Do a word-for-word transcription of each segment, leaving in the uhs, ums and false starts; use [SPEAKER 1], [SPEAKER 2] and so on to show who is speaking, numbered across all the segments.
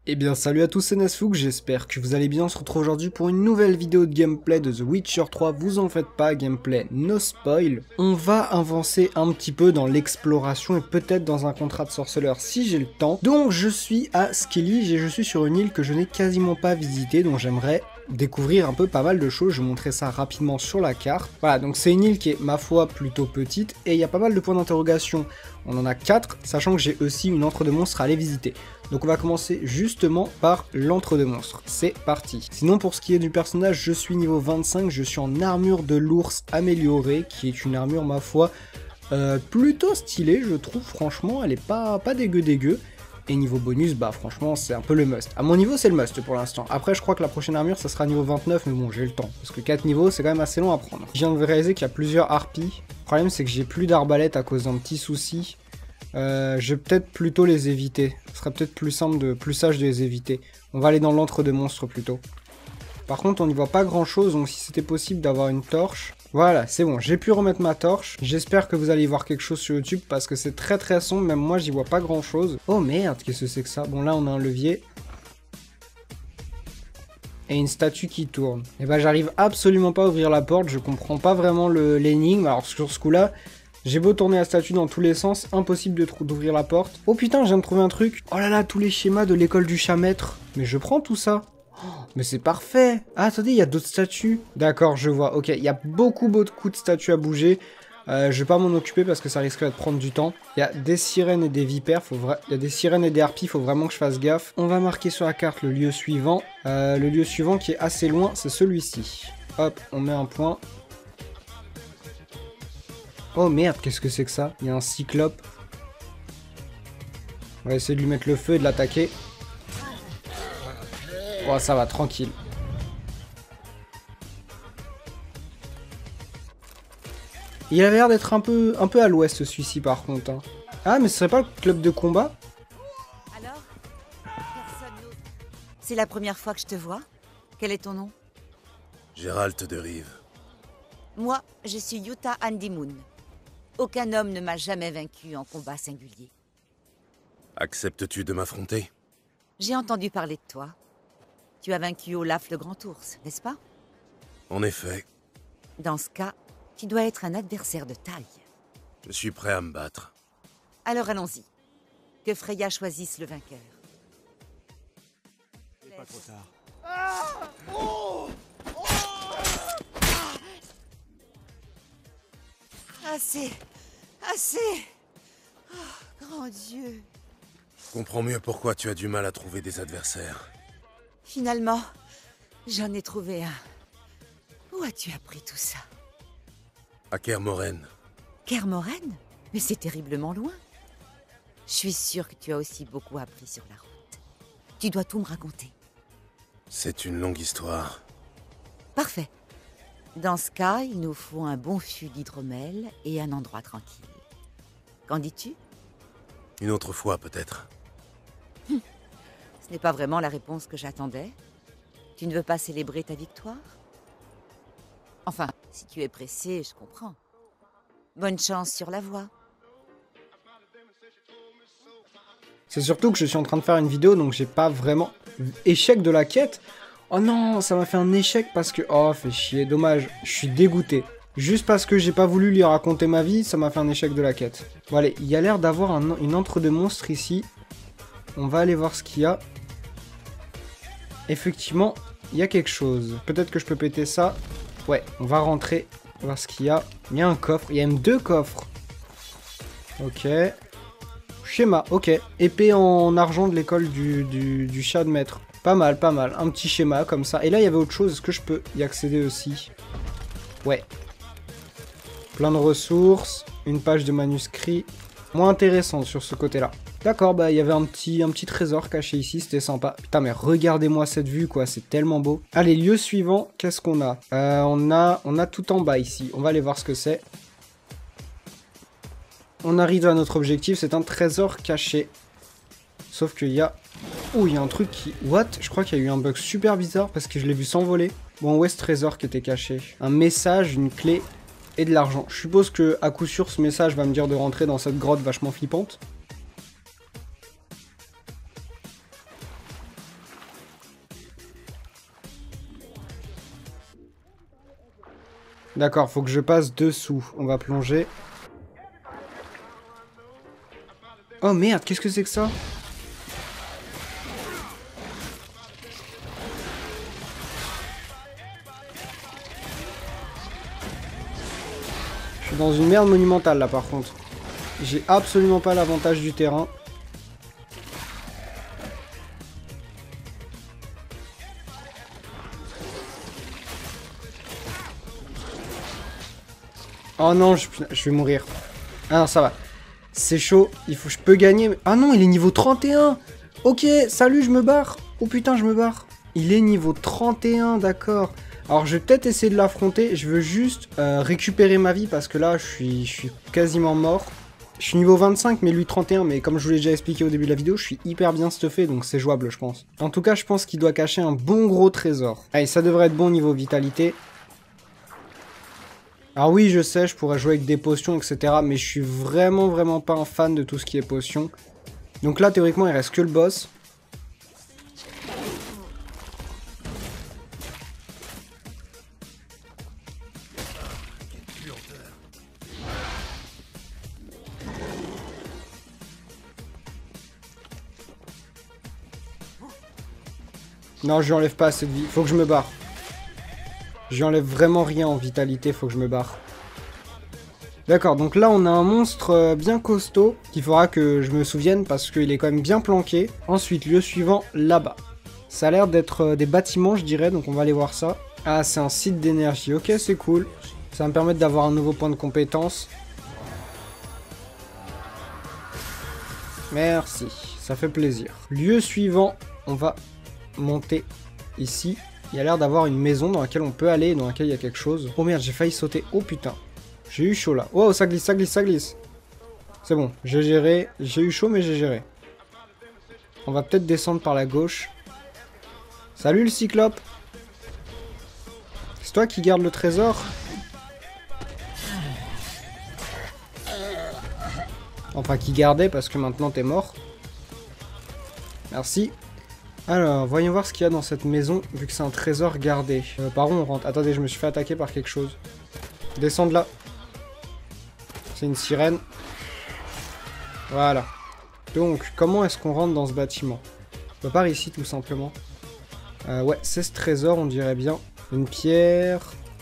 [SPEAKER 1] Eh bien salut à tous, c'est Nesfouk, j'espère que vous allez bien. On se retrouve aujourd'hui pour une nouvelle vidéo de gameplay de The Witcher trois, vous en faites pas, gameplay no spoil. On va avancer un petit peu dans l'exploration et peut-être dans un contrat de sorceleur si j'ai le temps. Donc je suis à Skellige et je suis sur une île que je n'ai quasiment pas visitée, donc j'aimerais découvrir un peu pas mal de choses. Je vais montrer ça rapidement sur la carte. Voilà, donc c'est une île qui est ma foi plutôt petite et il y a pas mal de points d'interrogation. On en a quatre, sachant que j'ai aussi une antre de monstres à aller visiter. Donc on va commencer justement par l'antre de monstres. C'est parti. Sinon pour ce qui est du personnage, je suis niveau vingt-cinq, je suis en armure de l'ours améliorée, qui est une armure ma foi euh, plutôt stylée, je trouve. Franchement, elle est pas, pas dégueu dégueu. Et niveau bonus, bah franchement c'est un peu le must. À mon niveau c'est le must pour l'instant. Après je crois que la prochaine armure ça sera niveau vingt-neuf, mais bon j'ai le temps. Parce que quatre niveaux c'est quand même assez long à prendre. Je viens de réaliser qu'il y a plusieurs harpies. Le problème c'est que j'ai plus d'arbalète à cause d'un petit souci. Euh, je vais peut-être plutôt les éviter. Ce serait peut-être plus simple, de, plus sage de les éviter. On va aller dans l'antre de monstres plutôt. Par contre on n'y voit pas grand chose, donc si c'était possible d'avoir une torche... Voilà, c'est bon, j'ai pu remettre ma torche. J'espère que vous allez voir quelque chose sur YouTube parce que c'est très très sombre, même moi j'y vois pas grand chose. Oh merde, qu'est-ce que c'est que ça? Bon là on a un levier. Et une statue qui tourne. Et bah j'arrive absolument pas à ouvrir la porte, je comprends pas vraiment l'énigme. Alors sur ce coup-là, j'ai beau tourner la statue dans tous les sens, impossible d'ouvrir la porte. Oh putain, je viens de trouver un truc. Oh là là, tous les schémas de l'école du chat maître. Mais je prends tout ça. Mais c'est parfait. Ah, attendez, il y a d'autres statues. D'accord, je vois. Ok, il y a beaucoup, beaucoup de statues à bouger. Euh, je vais pas m'en occuper parce que ça risquerait de prendre du temps. Il y a des sirènes et des vipères. Faut vra... Il y a des sirènes et des harpies. Il faut vraiment que je fasse gaffe. On va marquer sur la carte le lieu suivant. Euh, le lieu suivant qui est assez loin, c'est celui-ci. Hop, on met un point. Oh merde, qu'est-ce que c'est que ça? Il y a un cyclope. On va essayer de lui mettre le feu et de l'attaquer. Oh, ça va, tranquille. Il avait l'air d'être un peu, un peu à l'ouest, celui-ci, par contre. Hein. Ah, mais ce serait pas le club de combat?
[SPEAKER 2] Alors? Personne d'autre. C'est la première fois que je te vois. Quel est ton nom?
[SPEAKER 3] Gérald de Rive.
[SPEAKER 2] Moi, je suis Yuta Handimoon. Aucun homme ne m'a jamais vaincu en combat singulier.
[SPEAKER 3] Acceptes-tu de m'affronter?
[SPEAKER 2] J'ai entendu parler de toi. Tu as vaincu Olaf le Grand Ours, n'est-ce pas?
[SPEAKER 3] En effet.
[SPEAKER 2] Dans ce cas, tu dois être un adversaire de taille.
[SPEAKER 3] Je suis prêt à me battre.
[SPEAKER 2] Alors allons-y. Que Freya choisisse le vainqueur.
[SPEAKER 3] Pas trop tard.
[SPEAKER 2] Ah oh oh Assez. Assez. Oh, grand Dieu.
[SPEAKER 3] Je comprends mieux pourquoi tu as du mal à trouver des adversaires.
[SPEAKER 2] Finalement, j'en ai trouvé un. Où as-tu appris tout ça?
[SPEAKER 3] À Kermoren.
[SPEAKER 2] Kermoren? Mais c'est terriblement loin. Je suis sûre que tu as aussi beaucoup appris sur la route. Tu dois tout me raconter.
[SPEAKER 3] C'est une longue histoire.
[SPEAKER 2] Parfait. Dans ce cas, il nous faut un bon fût d'hydromel et un endroit tranquille. Qu'en dis-tu?
[SPEAKER 3] Une autre fois, peut-être.
[SPEAKER 2] Hum. Ce n'est pas vraiment la réponse que j'attendais. Tu ne veux pas célébrer ta victoire? Enfin, si tu es pressé, je comprends. Bonne chance sur la voie.
[SPEAKER 1] C'est surtout que je suis en train de faire une vidéo, donc j'ai pas vraiment... Échec de la quête? Oh non, ça m'a fait un échec parce que... Oh, fait chier, dommage. Je suis dégoûté. Juste parce que j'ai pas voulu lui raconter ma vie, ça m'a fait un échec de la quête. Bon allez, il y a l'air d'avoir un, une antre de monstres ici. On va aller voir ce qu'il y a. Effectivement, il y a quelque chose. Peut-être que je peux péter ça. Ouais, on va rentrer, voir ce qu'il y a. Il y a un coffre, il y a même deux coffres. Ok. Schéma, ok. Épée en argent de l'école du, du, du chat de maître. Pas mal, pas mal. Un petit schéma comme ça. Et là, il y avait autre chose. Est-ce que je peux y accéder aussi? Ouais. Plein de ressources. Une page de manuscrits. Moins intéressant sur ce côté-là. D'accord, bah il y avait un petit, un petit trésor caché ici, c'était sympa. Putain, mais regardez-moi cette vue, quoi, c'est tellement beau. Allez, lieu suivant, qu'est-ce qu'on a, euh, on a On a tout en bas ici, on va aller voir ce que c'est. On arrive à notre objectif, c'est un trésor caché. Sauf qu'il y a... Oh, il y a un truc qui... What? Je crois qu'il y a eu un bug super bizarre parce que je l'ai vu s'envoler. Bon, où est ce trésor qui était caché? Un message, une clé et de l'argent. Je suppose que à coup sûr, ce message va me dire de rentrer dans cette grotte vachement flippante. D'accord, faut que je passe dessous. On va plonger. Oh merde, qu'est-ce que c'est que ça? Je suis dans une merde monumentale là par contre. J'ai absolument pas l'avantage du terrain. Oh non, je, je vais mourir. Ah non, ça va. C'est chaud, il faut, je peux gagner. Mais... Ah non, il est niveau trente et un. Ok, salut, je me barre. Oh putain, je me barre. Il est niveau trente et un, d'accord. Alors, je vais peut-être essayer de l'affronter. Je veux juste euh, récupérer ma vie parce que là, je suis, je suis quasiment mort. Je suis niveau vingt-cinq, mais lui trente et un. Mais comme je vous l'ai déjà expliqué au début de la vidéo, je suis hyper bien stuffé, donc c'est jouable, je pense. En tout cas, je pense qu'il doit cacher un bon gros trésor. Allez, ça devrait être bon niveau vitalité. Alors oui, je sais, je pourrais jouer avec des potions, et cetera. Mais je suis vraiment, vraiment pas un fan de tout ce qui est potions. Donc là, théoriquement, il reste que le boss. Non, je lui enlève pas assez de vie. Faut que je me barre. Je lui enlève vraiment rien en vitalité, faut que je me barre. D'accord, donc là on a un monstre bien costaud qu'il faudra que je me souvienne parce qu'il est quand même bien planqué. Ensuite, lieu suivant, là-bas. Ça a l'air d'être des bâtiments, je dirais, donc on va aller voir ça. Ah, c'est un site d'énergie, ok, c'est cool. Ça va me permettre d'avoir un nouveau point de compétence. Merci, ça fait plaisir. Lieu suivant, on va monter ici. Il y a l'air d'avoir une maison dans laquelle on peut aller, dans laquelle il y a quelque chose. Oh merde, j'ai failli sauter. Oh putain. J'ai eu chaud là. Oh, ça glisse, ça glisse, ça glisse. C'est bon, j'ai géré. J'ai eu chaud, mais j'ai géré. On va peut-être descendre par la gauche. Salut le cyclope. C'est toi qui garde le trésor? Enfin, qui gardait parce que maintenant t'es mort. Merci. Alors, voyons voir ce qu'il y a dans cette maison, vu que c'est un trésor gardé. Euh, par où on rentre? Attendez, je me suis fait attaquer par quelque chose. Descends de là. C'est une sirène. Voilà. Donc, comment est-ce qu'on rentre dans ce bâtiment? On peut par ici, tout simplement. Euh, ouais, c'est ce trésor, on dirait bien. Une pierre.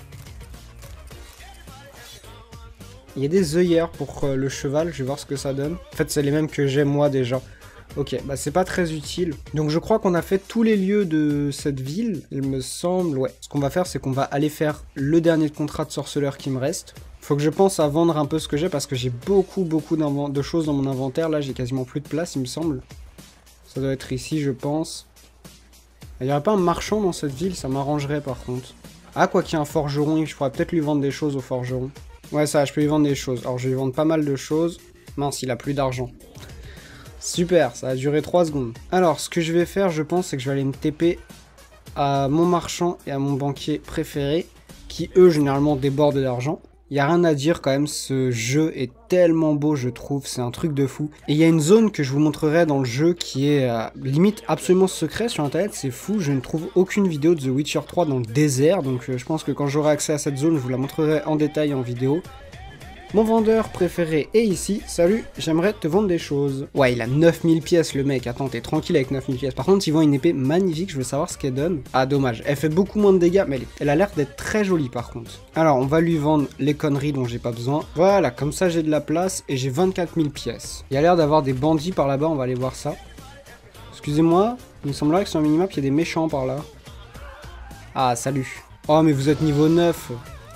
[SPEAKER 1] Il y a des œillères pour euh, le cheval, je vais voir ce que ça donne. En fait, c'est les mêmes que j'ai moi déjà. Ok, bah c'est pas très utile. Donc je crois qu'on a fait tous les lieux de cette ville, il me semble, ouais. Ce qu'on va faire, c'est qu'on va aller faire le dernier contrat de sorceleur qui me reste. Faut que je pense à vendre un peu ce que j'ai, parce que j'ai beaucoup, beaucoup de choses dans mon inventaire. Là, j'ai quasiment plus de place, il me semble. Ça doit être ici, je pense. Il n'y aurait pas un marchand dans cette ville, ça m'arrangerait par contre. Ah, quoi qu'il y ait un forgeron, je pourrais peut-être lui vendre des choses au forgeron. Ouais, ça, je peux lui vendre des choses. Alors, je vais lui vendre pas mal de choses. Mince, il a plus d'argent. Super, ça a duré trois secondes. Alors, ce que je vais faire, je pense, c'est que je vais aller me T P à mon marchand et à mon banquier préféré, qui, eux, généralement, débordent d'argent. Il n'y a rien à dire quand même, ce jeu est tellement beau, je trouve, c'est un truc de fou. Et il y a une zone que je vous montrerai dans le jeu qui est euh, limite absolument secret sur internet, c'est fou, je ne trouve aucune vidéo de The Witcher trois dans le désert, donc euh, je pense que quand j'aurai accès à cette zone, je vous la montrerai en détail en vidéo. Mon vendeur préféré est ici. Salut, j'aimerais te vendre des choses. Ouais, il a neuf mille pièces le mec. Attends, t'es tranquille avec neuf mille pièces. Par contre, il vend une épée magnifique. Je veux savoir ce qu'elle donne. Ah, dommage. Elle fait beaucoup moins de dégâts, mais elle, elle a l'air d'être très jolie par contre. Alors, on va lui vendre les conneries dont j'ai pas besoin. Voilà, comme ça j'ai de la place et j'ai vingt-quatre mille pièces. Il y a l'air d'avoir des bandits par là-bas. On va aller voir ça. Excusez-moi, il me semblerait que sur un minimap, il y a des méchants par là. Ah, salut. Oh, mais vous êtes niveau neuf.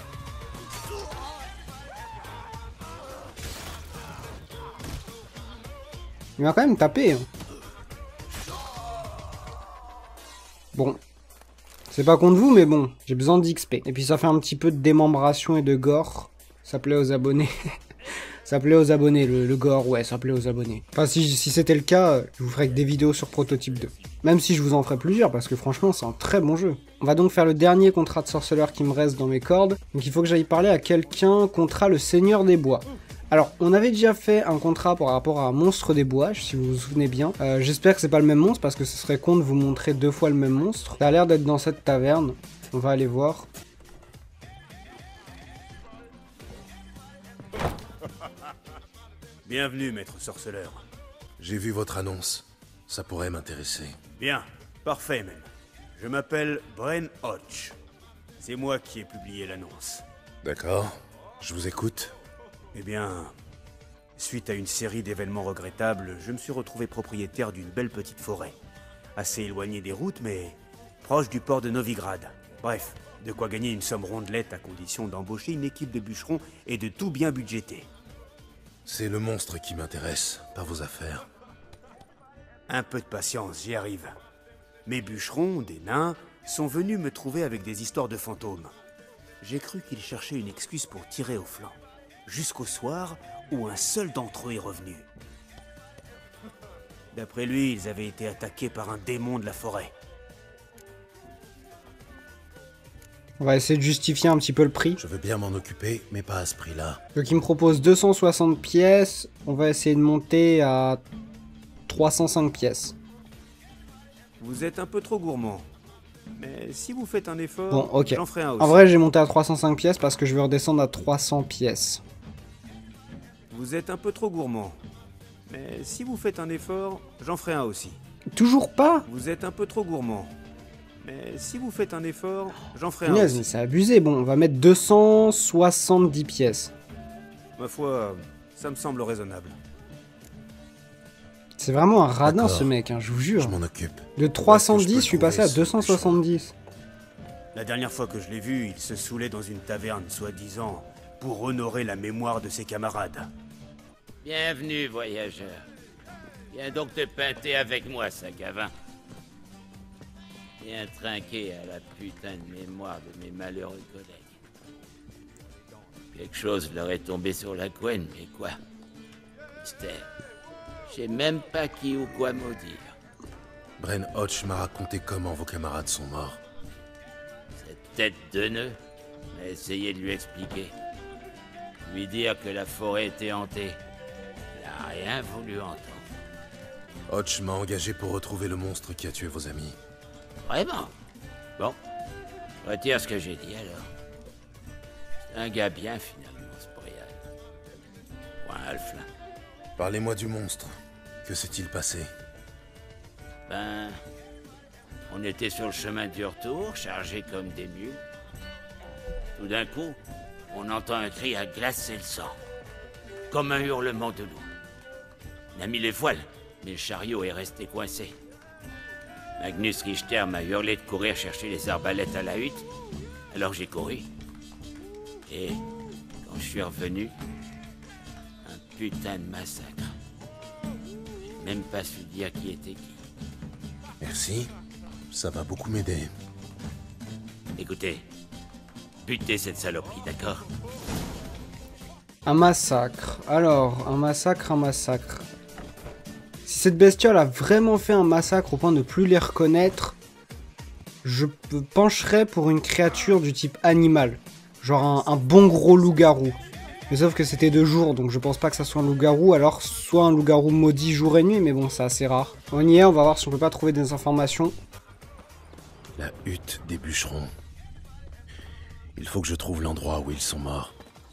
[SPEAKER 1] Il m'a quand même tapé. Hein. Bon. C'est pas contre vous, mais bon. J'ai besoin d'X P. Et puis ça fait un petit peu de démembration et de gore. Ça plaît aux abonnés. Ça plaît aux abonnés, le, le gore. Ouais, ça plaît aux abonnés. Enfin, si, si c'était le cas, je vous ferais que des vidéos sur Prototype deux. Même si je vous en ferai plusieurs, parce que franchement, c'est un très bon jeu. On va donc faire le dernier contrat de sorceleur qui me reste dans mes cordes. Donc il faut que j'aille parler à quelqu'un contrat le Seigneur des Bois. Alors, on avait déjà fait un contrat par rapport à un monstre des bois, si vous vous souvenez bien. Euh, J'espère que c'est pas le même monstre, parce que ce serait con de vous montrer deux fois le même monstre. Ça a l'air d'être dans cette taverne. On va aller voir.
[SPEAKER 4] Bienvenue, maître sorceleur.
[SPEAKER 3] J'ai vu votre annonce. Ça pourrait m'intéresser.
[SPEAKER 4] Bien, parfait même. Je m'appelle Bren Hodge. C'est moi qui ai publié l'annonce.
[SPEAKER 3] D'accord, je vous écoute.
[SPEAKER 4] Eh bien, suite à une série d'événements regrettables, je me suis retrouvé propriétaire d'une belle petite forêt. Assez éloignée des routes, mais proche du port de Novigrad. Bref, de quoi gagner une somme rondelette à condition d'embaucher une équipe de bûcherons et de tout bien budgéter.
[SPEAKER 3] C'est le monstre qui m'intéresse, pas vos affaires.
[SPEAKER 4] Un peu de patience, j'y arrive. Mes bûcherons, des nains, sont venus me trouver avec des histoires de fantômes. J'ai cru qu'ils cherchaient une excuse pour tirer au flanc. Jusqu'au soir où un seul d'entre eux est revenu. D'après lui, ils avaient été attaqués par un démon de la forêt.
[SPEAKER 1] On va essayer de justifier un petit peu le prix.
[SPEAKER 3] Je veux bien m'en occuper, mais pas à ce prix-là.
[SPEAKER 1] Donc il me propose deux cent soixante pièces. On va essayer de monter à trois cent cinq pièces.
[SPEAKER 4] Vous êtes un peu trop gourmand. Mais si vous faites un effort,
[SPEAKER 1] Bon, ok.
[SPEAKER 4] j'en ferai un aussi.
[SPEAKER 1] En vrai, j'ai monté à trois cent cinq pièces parce que je vais redescendre à trois cents pièces.
[SPEAKER 4] Vous êtes un peu trop gourmand. Mais si vous faites un effort, j'en ferai un aussi.
[SPEAKER 1] Toujours pas?
[SPEAKER 4] Vous êtes un peu trop gourmand. Mais si vous faites un effort, j'en ferai un
[SPEAKER 1] Punaise, mais
[SPEAKER 4] aussi.
[SPEAKER 1] c'est abusé. Bon, on va mettre deux cent soixante-dix pièces.
[SPEAKER 4] Ma foi, ça me semble raisonnable.
[SPEAKER 1] C'est vraiment un radin
[SPEAKER 3] D'accord.
[SPEAKER 1] ce mec, hein, je vous
[SPEAKER 3] Je
[SPEAKER 1] jure.
[SPEAKER 3] m'en occupe.
[SPEAKER 1] De trois cent
[SPEAKER 3] Où est-ce que je
[SPEAKER 1] dix,
[SPEAKER 3] peux
[SPEAKER 1] je suis
[SPEAKER 3] trouver
[SPEAKER 1] passé à
[SPEAKER 3] ce
[SPEAKER 1] deux cent soixante-dix.
[SPEAKER 4] La dernière fois que je l'ai vu, il se saoulait dans une taverne, soi-disant, pour honorer la mémoire de ses camarades.
[SPEAKER 5] Bienvenue, voyageur. Viens donc te pâter avec moi, Sagavin. Viens trinquer à la putain de mémoire de mes malheureux collègues. Quelque chose leur est tombé sur la couenne, mais quoi? Mystère. Je sais même pas qui ou quoi maudire.
[SPEAKER 3] Bren Hodge m'a raconté comment vos camarades sont morts.
[SPEAKER 5] Cette tête de nœud, j'ai essayé de lui expliquer. Lui dire que la forêt était hantée. Il a rien voulu entendre.
[SPEAKER 3] Hodge m'a engagé pour retrouver le monstre qui a tué vos amis.
[SPEAKER 5] Vraiment? Bon. Je retire ce que j'ai dit alors. C'est un gars bien finalement, ce Brian. Ou un halflin.
[SPEAKER 3] Parlez-moi du monstre. Que s'est-il passé?
[SPEAKER 5] Ben... On était sur le chemin du retour, chargés comme des mules. Tout d'un coup, on entend un cri à glacer le sang. Comme un hurlement de loup. On a mis les voiles, mais le chariot est resté coincé. Magnus Richter m'a hurlé de courir chercher les arbalètes à la hutte, alors j'ai couru. Et quand je suis revenu, un putain de massacre. J'ai même pas su dire qui était qui.
[SPEAKER 3] Merci. Ça va beaucoup m'aider.
[SPEAKER 5] Écoutez, butez cette saloperie, d'accord?
[SPEAKER 1] Un massacre. Alors, un massacre, un massacre. Si cette bestiole a vraiment fait un massacre au point de ne plus les reconnaître, je pencherais pour une créature du type animal. Genre un, un bon gros loup-garou. Mais sauf que c'était de jour, donc je pense pas que ça soit un loup-garou. Alors, soit un loup-garou maudit jour et nuit, mais bon, c'est assez rare. On y est, on va voir si on peut pas trouver des informations.
[SPEAKER 3] La hutte des bûcherons. Il faut que je trouve l'endroit où ils sont morts.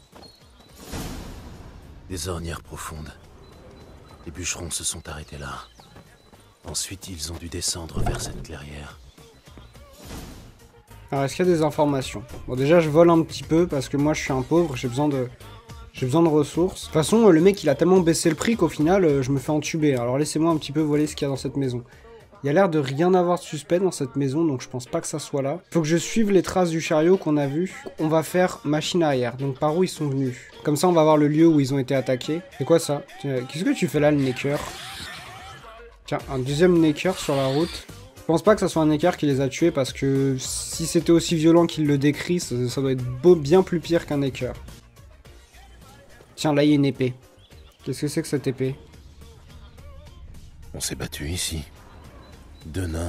[SPEAKER 3] Des ornières profondes. Les bûcherons se sont arrêtés là. Ensuite, ils ont dû descendre vers cette clairière.
[SPEAKER 1] Alors, est-ce qu'il y a des informations? Bon, déjà, je vole un petit peu parce que moi, je suis un pauvre, j'ai besoin de... J'ai besoin de ressources. De toute façon, le mec, il a tellement baissé le prix qu'au final, je me fais entuber. Alors, laissez-moi un petit peu voler ce qu'il y a dans cette maison. Il y a l'air de rien avoir de suspect dans cette maison, donc je pense pas que ça soit là. Faut que je suive les traces du chariot qu'on a vu. On va faire machine arrière, donc par où ils sont venus. Comme ça, on va voir le lieu où ils ont été attaqués. C'est quoi ça? Qu'est-ce que tu fais là, le necker? Tiens, un deuxième necker sur la route. Je pense pas que ça soit un necker qui les a tués, parce que si c'était aussi violent qu'il le décrit, ça, ça doit être beau, bien plus pire qu'un necker. Tiens, là, il y a une épée. Qu'est-ce que c'est que cette épée?
[SPEAKER 3] On s'est battu ici. Deux nains.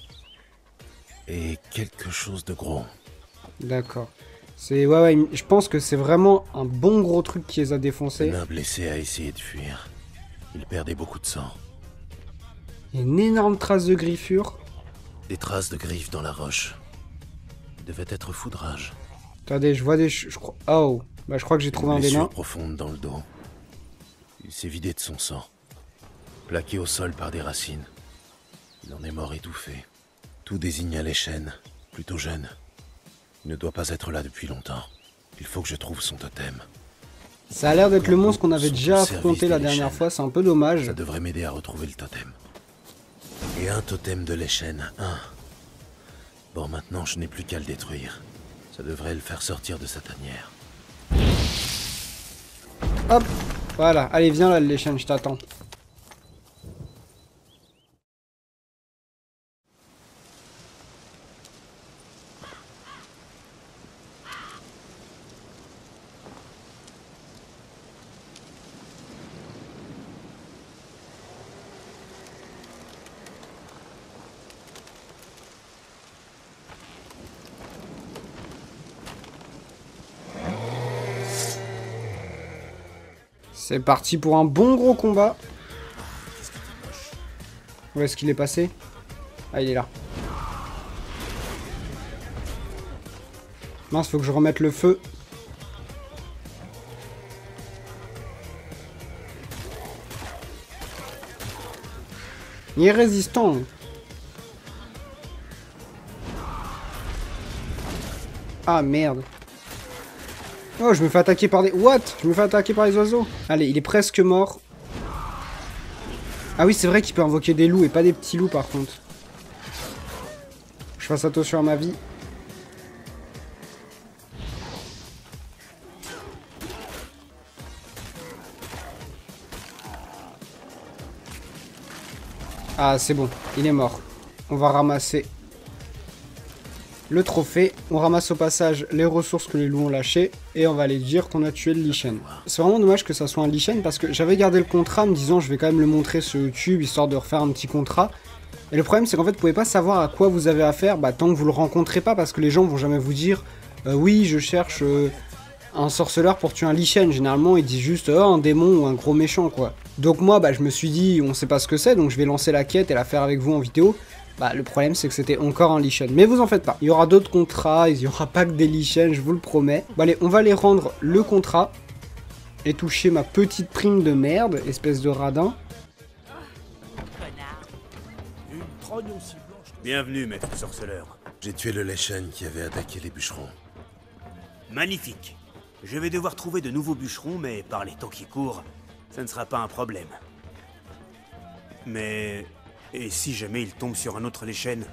[SPEAKER 3] Et quelque chose de gros.
[SPEAKER 1] D'accord. C'est ouais, ouais, je pense que c'est vraiment un bon gros truc qui les a défoncés.
[SPEAKER 3] Le nain blessé a essayé de fuir. Il perdait beaucoup de sang.
[SPEAKER 1] Il y a une énorme trace de griffure.
[SPEAKER 3] Des traces de griffes dans la roche. Il devait être foudrage.
[SPEAKER 1] Attendez, je vois des... Je crois... Oh, bah je crois que j'ai trouvé un
[SPEAKER 3] Une
[SPEAKER 1] des
[SPEAKER 3] blessure
[SPEAKER 1] nains.
[SPEAKER 3] profonde dans le dos. Il s'est vidé de son sang, plaqué au sol par des racines. Il en est mort étouffé. Tout désigne les chênes, plutôt jeune. Il ne doit pas être là depuis longtemps. Il faut que je trouve son totem.
[SPEAKER 1] Ça a l'air d'être le monstre qu'on avait
[SPEAKER 3] Sont
[SPEAKER 1] déjà
[SPEAKER 3] au service
[SPEAKER 1] affronté la
[SPEAKER 3] des
[SPEAKER 1] dernière
[SPEAKER 3] Leshen.
[SPEAKER 1] fois, c'est un peu dommage.
[SPEAKER 3] Ça devrait m'aider à retrouver le totem. Et un totem de l'échelle, un. Bon, maintenant je n'ai plus qu'à le détruire. Ça devrait le faire sortir de sa tanière.
[SPEAKER 1] Hop, voilà, allez viens là les chaînes, je t'attends. C'est parti pour un bon gros combat. Où est-ce qu'il est passé? Ah, il est là. Mince, faut que je remette le feu. Il est résistant. Ah merde. Oh, je me fais attaquer par des... What? Je me fais attaquer par les oiseaux. Allez, il est presque mort. Ah oui, c'est vrai qu'il peut invoquer des loups et pas des petits loups par contre. Je fasse attention à ma vie. Ah, c'est bon. Il est mort. On va ramasser le trophée. On ramasse au passage les ressources que les loups ont lâchées. Et on va aller dire qu'on a tué le lichen. C'est vraiment dommage que ça soit un lichen parce que j'avais gardé le contrat me disant je vais quand même le montrer sur YouTube histoire de refaire un petit contrat. Et le problème c'est qu'en fait vous pouvez pas savoir à quoi vous avez affaire bah, tant que vous le rencontrez pas parce que les gens vont jamais vous dire euh, oui je cherche euh, un sorceleur pour tuer un lichen. Généralement ils disent juste oh, un démon ou un gros méchant quoi. Donc moi bah, je me suis dit on sait pas ce que c'est donc je vais lancer la quête et la faire avec vous en vidéo. Bah, le problème c'est que c'était encore un lichen. Mais vous en faites pas. Il y aura d'autres contrats, il y aura pas que des lichens, je vous le promets. Bon allez, on va aller rendre le contrat. Et toucher ma petite prime de merde, espèce de radin.
[SPEAKER 4] Bienvenue, maître sorceleur.
[SPEAKER 3] J'ai tué le Leshen qui avait attaqué les bûcherons.
[SPEAKER 4] Magnifique. Je vais devoir trouver de nouveaux bûcherons, mais par les temps qui courent, ça ne sera pas un problème. Mais... Et si jamais il tombe sur un autre Leshen?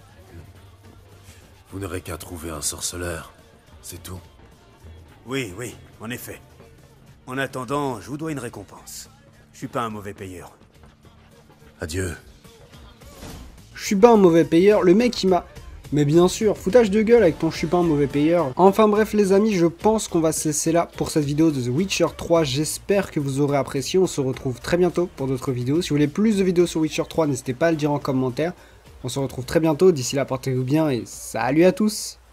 [SPEAKER 3] Vous n'aurez qu'à trouver un sorceleur, c'est tout.
[SPEAKER 4] Oui, oui, en effet. En attendant, je vous dois une récompense. Je suis pas un mauvais payeur.
[SPEAKER 3] Adieu.
[SPEAKER 1] Je suis pas un mauvais payeur, le mec il m'a... Mais bien sûr, foutage de gueule avec ton je suis pas un mauvais payeur. Enfin bref les amis, je pense qu'on va se laisser là pour cette vidéo de The Witcher trois. J'espère que vous aurez apprécié, on se retrouve très bientôt pour d'autres vidéos. Si vous voulez plus de vidéos sur Witcher trois, n'hésitez pas à le dire en commentaire. On se retrouve très bientôt, d'ici là portez-vous bien et salut à tous.